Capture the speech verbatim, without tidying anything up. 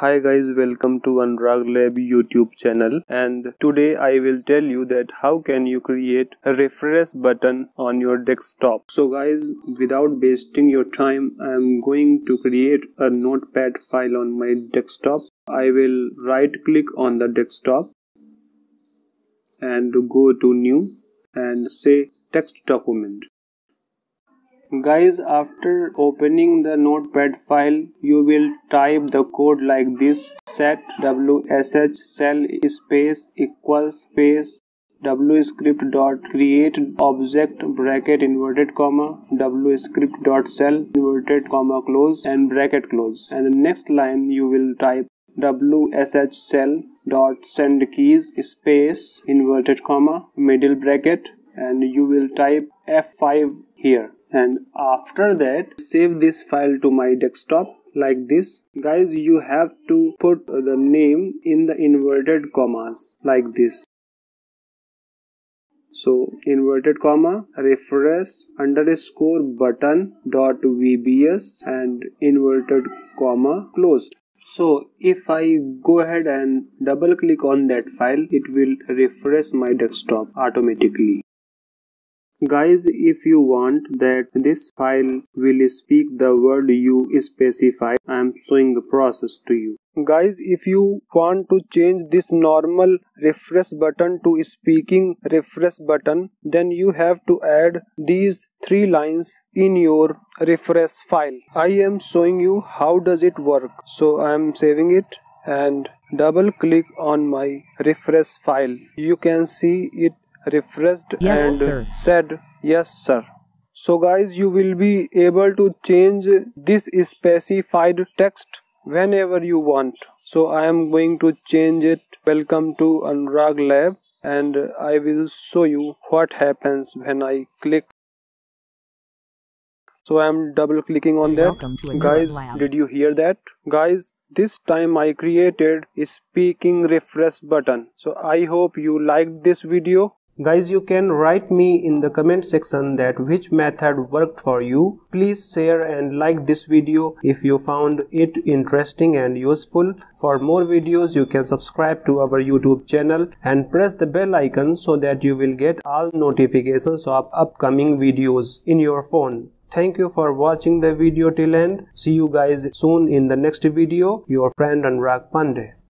Hi guys, welcome to Anurag Lab YouTube channel, and today I will tell you that how can you create a refresh button on your desktop. So guys, without wasting your time, I am going to create a notepad file on my desktop. I will right click on the desktop and go to new and say text document. Guys, after opening the notepad file, you will type the code like this: set wsh cell space equals space wscript dot create object bracket inverted comma wscript dot cell inverted comma close and bracket close, and the next line you will type wsh cell dot send keys space inverted comma middle bracket, and you will type F five here. And after that, save this file to my desktop like this. Guys, you have to put the name in the inverted commas like this. So inverted comma refresh underscore button dot vbs and inverted comma closed. So if I go ahead and double click on that file, it will refresh my desktop automatically. Guys, if you want that this file will speak the word you specify, I am showing the process to you. Guys, if you want to change this normal refresh button to speaking refresh button, then you have to add these three lines in your refresh file. I am showing you how does it work. So I am saving it and double click on my refresh file. You can see it refreshed yes, and sir. said yes sir. So guys, you will be able to change this specified text whenever you want. So I am going to change it. Welcome to Anurag Lab, and I will show you what happens when I click. So I am double clicking on that. Guys, did you hear that? Guys, this time I created a speaking refresh button. So I hope you liked this video. Guys, you can write me in the comment section that which method worked for you. Please share and like this video if you found it interesting and useful. For more videos, you can subscribe to our YouTube channel and press the bell icon so that you will get all notifications of upcoming videos in your phone. Thank you for watching the video till end. See you guys soon in the next video. Your friend Anurag Pandey.